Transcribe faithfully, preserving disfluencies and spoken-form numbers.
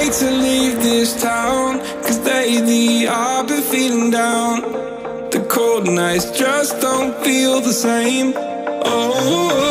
wait to leave this town, cause lately I've been feeling down. The cold nights just don't feel the same. Oh,